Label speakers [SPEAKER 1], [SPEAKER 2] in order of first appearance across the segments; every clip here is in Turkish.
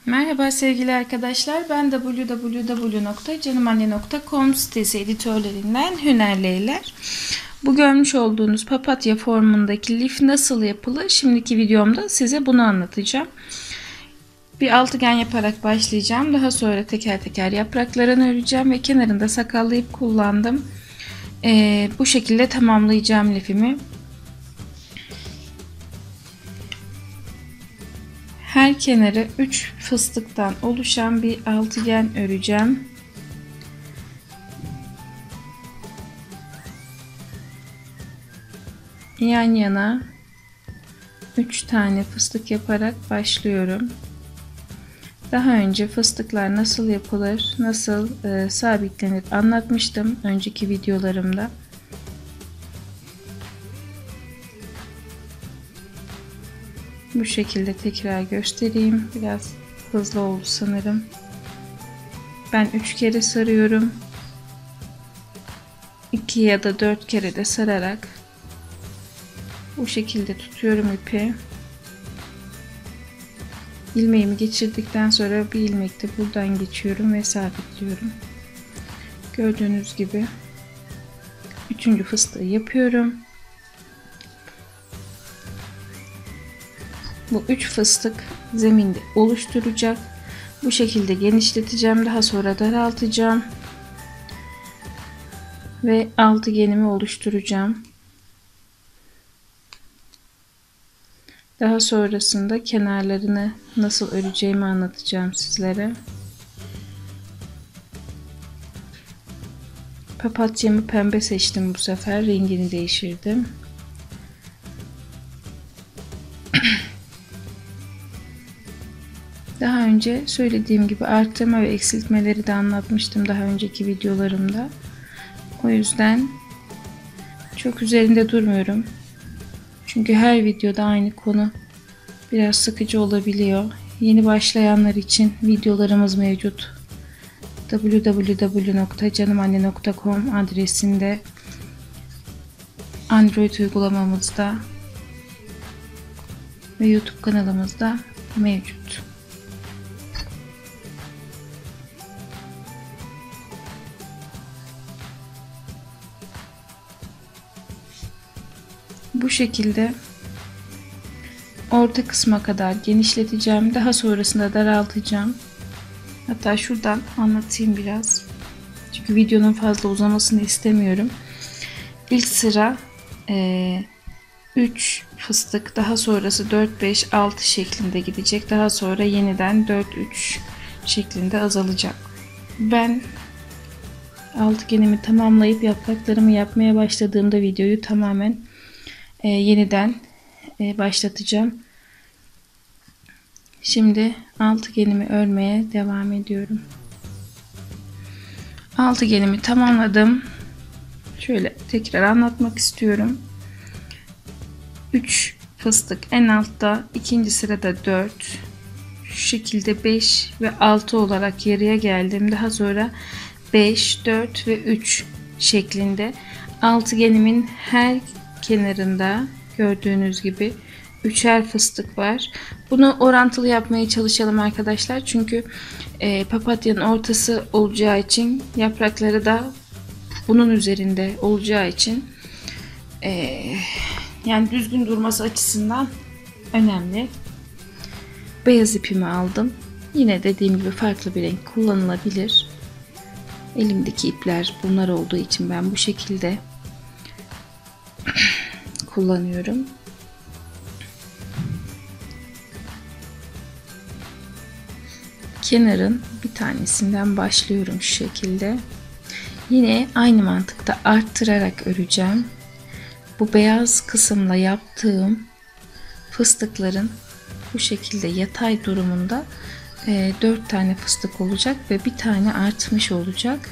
[SPEAKER 1] Merhaba sevgili arkadaşlar, ben www.canimanne.com sitesi editörlerinden Hüner Leyler. Bu görmüş olduğunuz papatya formundaki lif nasıl yapılır? Şimdiki videomda size bunu anlatacağım. Bir altıgen yaparak başlayacağım. Daha sonra teker teker yapraklarını öreceğim ve kenarında sakallayıp kullandım. Bu şekilde tamamlayacağım lifimi. Her kenarı 3 fıstıktan oluşan bir altıgen öreceğim. Yan yana 3 tane fıstık yaparak başlıyorum. Daha önce fıstıklar nasıl yapılır, nasıl sabitlenir anlatmıştım önceki videolarımda. Bu şekilde tekrar göstereyim. Biraz hızlı oldu sanırım. Ben 3 kere sarıyorum. 2 ya da 4 kere de sararak bu şekilde tutuyorum ipi. İlmeğimi geçirdikten sonra bir ilmek de buradan geçiyorum ve sabitliyorum. Gördüğünüz gibi 3. fıstığı yapıyorum. Bu 3 fıstık zeminde oluşturacak. Bu şekilde genişleteceğim. Daha sonra daraltacağım. Ve altıgenimi oluşturacağım. Daha sonrasında kenarlarını nasıl öreceğimi anlatacağım sizlere. Papatyamı pembe seçtim bu sefer. Rengini değiştirdim. Daha önce söylediğim gibi arttırma ve eksiltmeleri de anlatmıştım daha önceki videolarımda. O yüzden çok üzerinde durmuyorum. Çünkü her videoda aynı konu biraz sıkıcı olabiliyor. Yeni başlayanlar için videolarımız mevcut. www.canimanne.com adresinde Android uygulamamızda ve YouTube kanalımızda mevcut. Bu şekilde orta kısma kadar genişleteceğim. Daha sonrasında daraltacağım. Hatta şuradan anlatayım biraz. Çünkü videonun fazla uzamasını istemiyorum. İlk sıra 3 fıstık, daha sonrası 4, 5, 6 şeklinde gidecek. Daha sonra yeniden 4, 3 şeklinde azalacak. Ben altıgenimi tamamlayıp yapraklarımı yapmaya başladığımda videoyu tamamen yeniden başlatacağım. Şimdi altıgenimi örmeye devam ediyorum. Altıgenimi tamamladım. Şöyle tekrar anlatmak istiyorum. 3 fıstık en altta, ikinci sırada 4, şu şekilde 5 ve 6 olarak yarıya geldim. Daha sonra 5, 4 ve 3 şeklinde altıgenimin her kenarında gördüğünüz gibi 3'er fıstık var. Bunu orantılı yapmaya çalışalım arkadaşlar. Çünkü papatyanın ortası olacağı için, yaprakları da bunun üzerinde olacağı için yani düzgün durması açısından önemli. Beyaz ipimi aldım. Yine dediğim gibi farklı bir renk kullanılabilir. Elimdeki ipler bunlar olduğu için ben bu şekilde kullanıyorum. Kenarın bir tanesinden başlıyorum şu şekilde. Yine aynı mantıkta arttırarak öreceğim. Bu beyaz kısımla yaptığım fıstıkların bu şekilde yatay durumunda 4 tane fıstık olacak ve bir tane artmış olacak.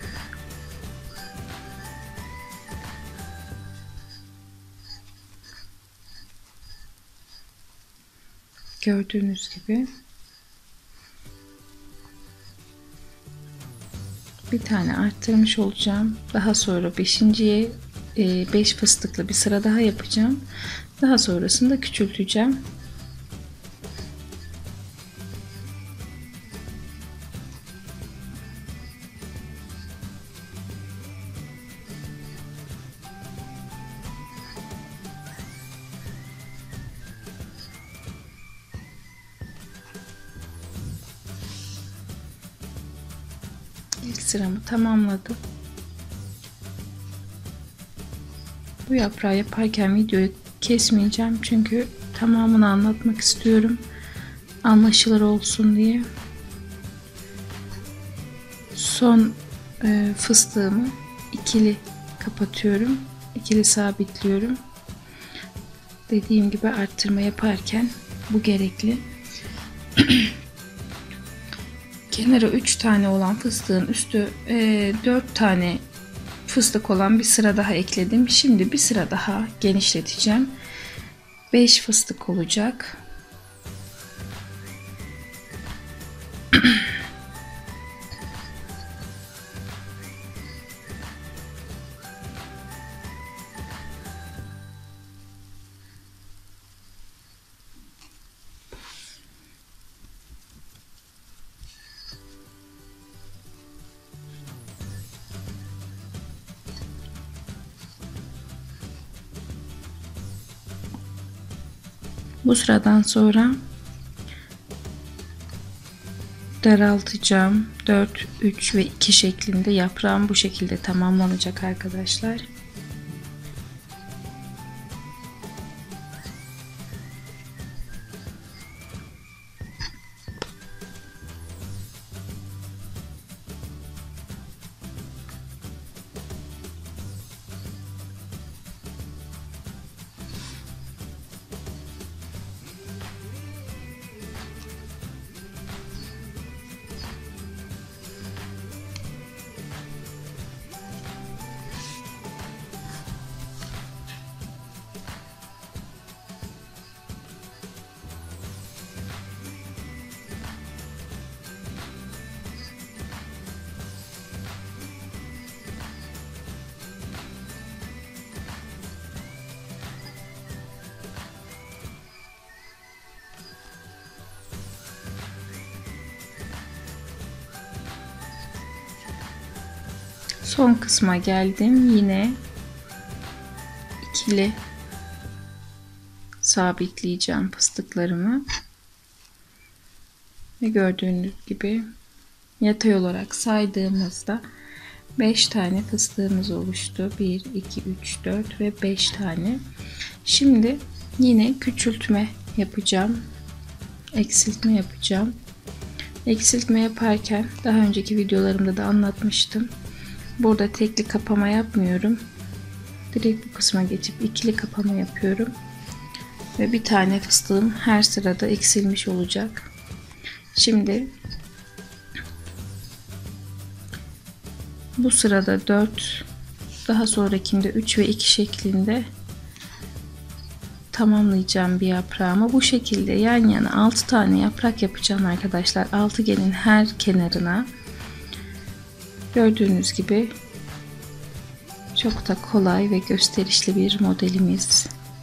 [SPEAKER 1] Gördüğünüz gibi bir tane arttırmış olacağım. Daha sonra 5.'ye 5 fıstıklı bir sıra daha yapacağım. Daha sonrasında küçülteceğim. sıramı tamamladım. Bu yaprağı yaparken videoyu kesmeyeceğim çünkü tamamını anlatmak istiyorum. Anlaşılır olsun diye. Son fıstığımı ikili kapatıyorum. İkili sabitliyorum. Dediğim gibi arttırma yaparken bu gerekli. Kenara 3 tane olan fıstığın üstü 4 tane fıstık olan bir sıra daha ekledim. Şimdi bir sıra daha genişleteceğim. 5 fıstık olacak. Bu sıradan sonra daraltacağım. 4, 3 ve 2 şeklinde yaprağım bu şekilde tamamlanacak arkadaşlar. Son kısma geldim. Yine ikili sabitleyeceğim fıstıklarımı. Ve gördüğünüz gibi yatay olarak saydığımızda 5 tane fıstığımız oluştu. 1, 2, 3, 4 ve 5 tane. Şimdi yine küçültme yapacağım. Eksiltme yapacağım. Eksiltme yaparken daha önceki videolarımda da anlatmıştım. Burada tekli kapama yapmıyorum. Direkt bu kısma geçip ikili kapama yapıyorum. Ve bir tane fıstığım her sırada eksilmiş olacak. Şimdi bu sırada 4, daha sonrakinde 3 ve 2 şeklinde tamamlayacağım bir yaprağımı. Bu şekilde yan yana 6 tane yaprak yapacağım arkadaşlar. Altıgenin her kenarına. Gördüğünüz gibi çok da kolay ve gösterişli bir modelimiz.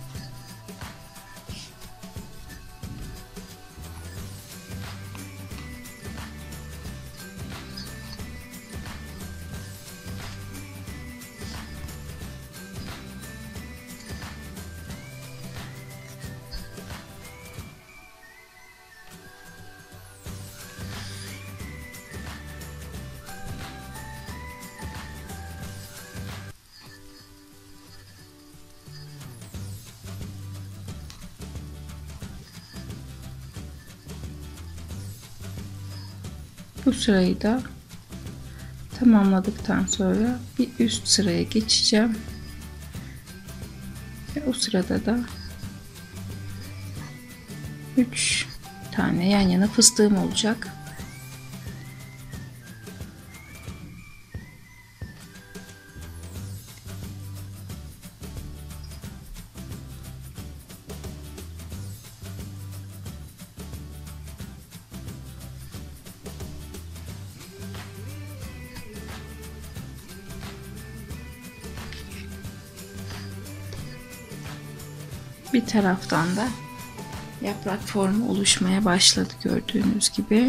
[SPEAKER 1] Bu sırayı da tamamladıktan sonra bir üst sıraya geçeceğim. Ve o sırada da 3 tane yan yana fıstığım olacak. Bir taraftan da yaprak formu oluşmaya başladı gördüğünüz gibi.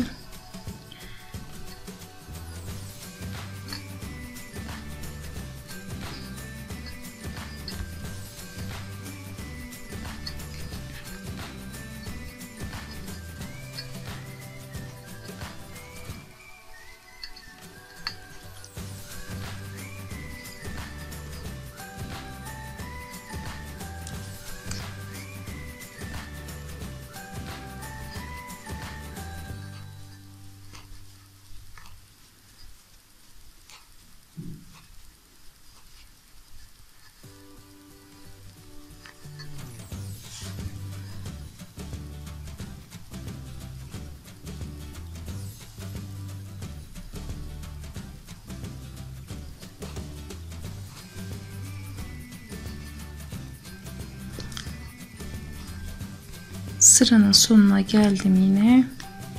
[SPEAKER 1] Sıranın sonuna geldim yine.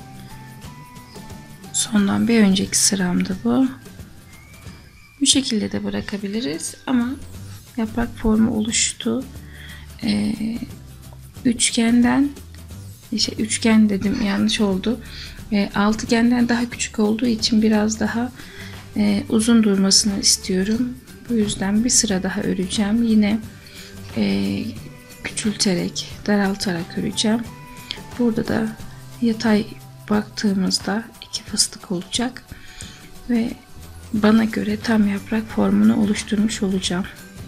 [SPEAKER 1] Sondan bir önceki sıramdı bu. Bu şekilde de bırakabiliriz ama yaprak formu oluştu. Üçgenden, üçgen dedim, yanlış oldu. Altıgenden daha küçük olduğu için biraz daha uzun durmasını istiyorum. Bu yüzden bir sıra daha öreceğim. Yine küçülterek, daraltarak öreceğim. Burada da yatay baktığımızda 2 fıstık olacak ve bana göre tam yaprak formunu oluşturmuş olacağım.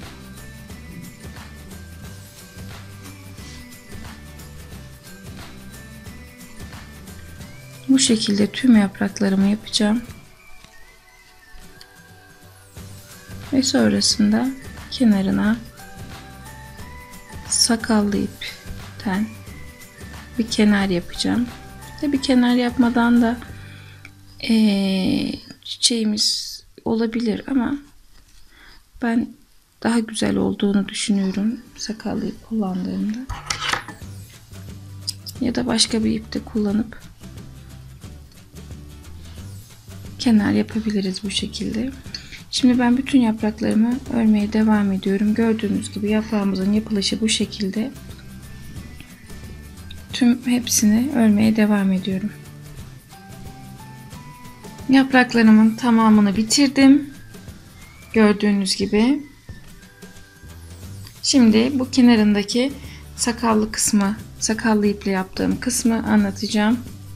[SPEAKER 1] Bu şekilde tüm yapraklarımı yapacağım. Ve sonrasında kenarına sakallı ipten bir kenar yapacağım. Tabi kenar yapmadan da çiçeğimiz olabilir ama ben daha güzel olduğunu düşünüyorum sakallı ip kullandığımda. Ya da başka bir ip de kullanıp kenar yapabiliriz bu şekilde. Şimdi ben bütün yapraklarımı örmeye devam ediyorum. Gördüğünüz gibi yaprağımızın yapılışı bu şekilde. Tüm hepsini örmeye devam ediyorum. Yapraklarımın tamamını bitirdim. Gördüğünüz gibi. Şimdi bu kenarındaki sakallı kısmı, sakallı iple yaptığım kısmı anlatacağım.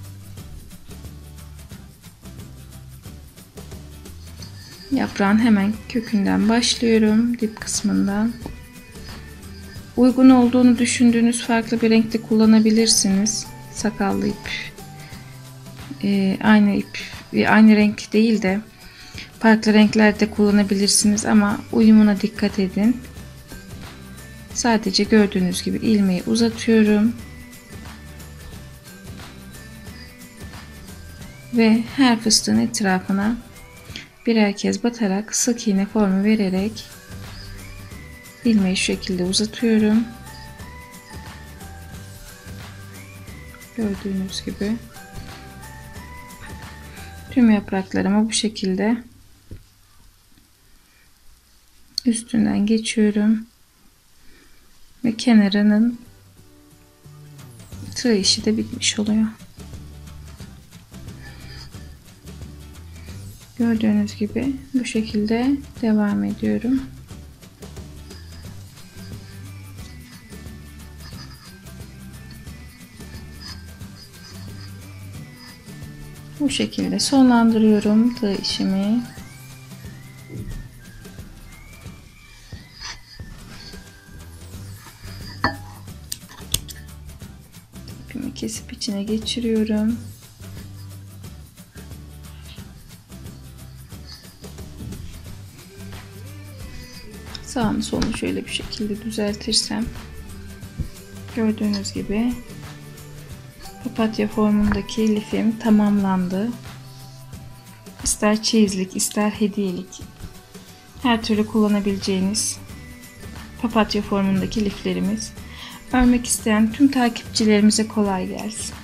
[SPEAKER 1] Yaprağın hemen kökünden başlıyorum, dip kısmından. Uygun olduğunu düşündüğünüz farklı bir renkte kullanabilirsiniz. Sakallı ip, aynı renk değil de farklı renklerde kullanabilirsiniz ama uyumuna dikkat edin. Sadece gördüğünüz gibi ilmeği uzatıyorum ve her fıstığın etrafına birer kez batarak sık iğne formu vererek ilmeği şu şekilde uzatıyorum. Gördüğünüz gibi tüm yapraklarımı bu şekilde üstünden geçiyorum ve kenarının tığ işi de bitmiş oluyor. Gördüğünüz gibi bu şekilde devam ediyorum. Bu şekilde sonlandırıyorum tığ işimi. İpimi kesip içine geçiriyorum. Sağını solunu şöyle bir şekilde düzeltirsem gördüğünüz gibi papatya formundaki lifim tamamlandı. İster çeyizlik, ister hediyelik, her türlü kullanabileceğiniz papatya formundaki liflerimiz. Örmek isteyen tüm takipçilerimize kolay gelsin.